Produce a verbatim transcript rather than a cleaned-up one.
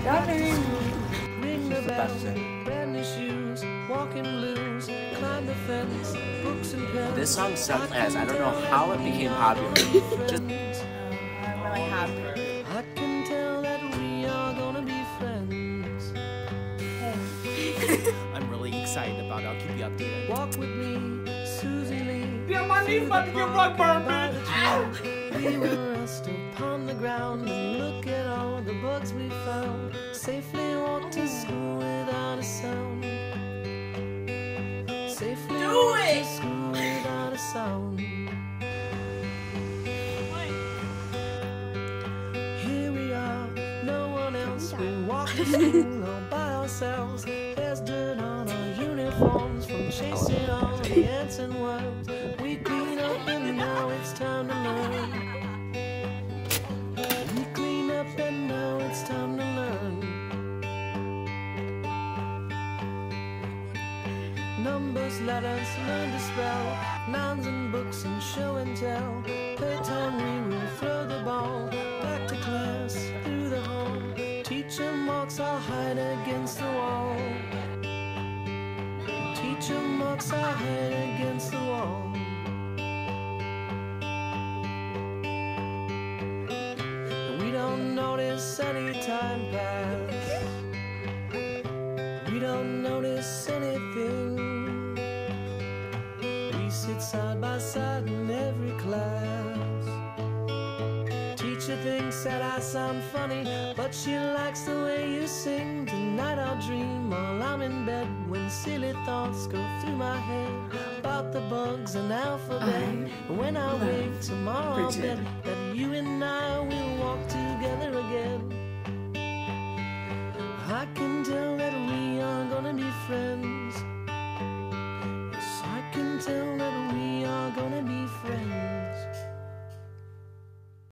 Coming! Ring the She's the bell, best thing. brand new shoes, walking blues, climb the fence, books and pens. This song sucks ass. I don't know how it became popular. Just I'm really happy. I can tell that we are gonna be friends. I'm really excited about it. I'll keep you updated. Walk with me, Susie Lee. Yeah, my knee's about to get rug burn, bitch. We will rest upon the ground and look at all the bugs we found. Safely walk to school without a sound. Safely Do walk it! to school without a sound. Here we are, no one else. We walk to school all by ourselves. There's dirt on our uniforms from chasing all the ants and worms. We clean up and now it's time to learn. We clean up and now it's time to learn. Numbers, letters, learn to spell. Nouns and books and show and tell. Playtime we will throw the ball. Back to class, through the hall. Teacher marks our hide against the wall. Teacher marks our hide against the wall. We don't notice any time pass. We don't notice anything. We sit side by side in every class. Teacher thinks that I sound funny, but she likes the way you sing. Tonight I'll dream while I'm in bed, when silly thoughts go through my head about the bugs and alphabet. When I wake tomorrow, I'll bet that you and I will walk together again. I can tell that we are gonna be friends.